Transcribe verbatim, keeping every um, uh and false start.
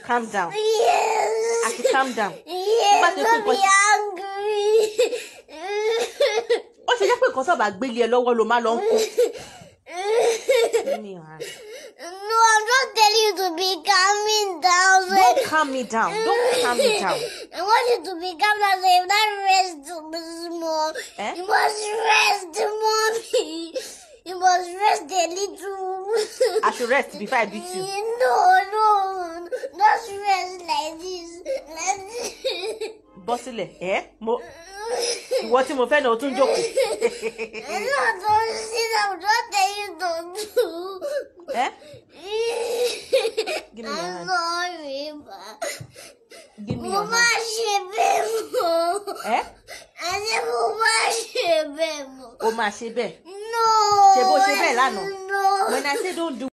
should calm down. Yes. I should calm down. Yes, don't be angry. Ó ṣe jẹ́ pé nǹkan tó bá gbélé ẹ lọ́wọ́ ló máa lọ ń kó. Give me your hand. No, I'm just telling you to be calming down. So Don't calm me down. Don't calm me down. I want you to be calm down. So if that rest small, Eh? you must rest, mommy. You must rest a little. I should rest before I beat you. No, no. Just rest like this. Like this. Bọ́ sílẹ̀. Eh? Mo ìwọ tí mo fẹ́ náà ó tún jókòó. No, don't sit down. Don't tell you don't do. Eh? Give me your I'm hand. sorry, ma. Give me your Mama hand. ṣe bẹ́ẹ̀ mọ́. Eh? Àní mo máa ṣe bẹ́ẹ̀ mọ́. Ó máa ṣe bẹ́ẹ̀. No. Ṣé bó ṣe bẹ́ẹ̀ lánàá? No. When I say don't do